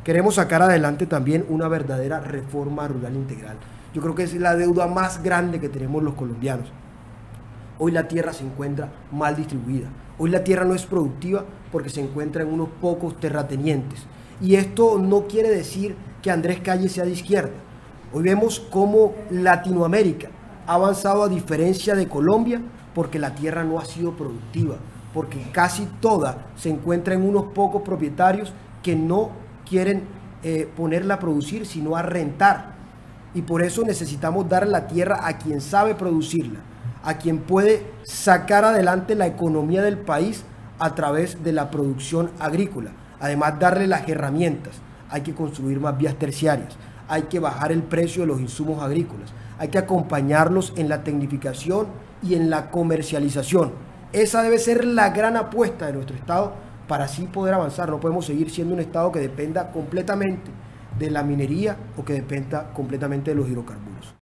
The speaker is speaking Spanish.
Queremos sacar adelante también una verdadera reforma rural integral. Yo creo que es la deuda más grande que tenemos los colombianos. Hoy la tierra se encuentra mal distribuida. Hoy la tierra no es productiva porque se encuentra en unos pocos terratenientes. Y esto no quiere decir que Andrés Calle sea de izquierda. Hoy vemos cómo Latinoamérica ha avanzado a diferencia de Colombia porque la tierra no ha sido productiva, porque casi toda se encuentra en unos pocos propietarios que no quieren ponerla a producir, sino a rentar. Y por eso necesitamos dar la tierra a quien sabe producirla, a quien puede sacar adelante la economía del país a través de la producción agrícola. Además, darle las herramientas. Hay que construir más vías terciarias, hay que bajar el precio de los insumos agrícolas, hay que acompañarlos en la tecnificación y en la comercialización. Esa debe ser la gran apuesta de nuestro Estado para así poder avanzar. No podemos seguir siendo un Estado que dependa completamente de la minería o que dependa completamente de los hidrocarburos.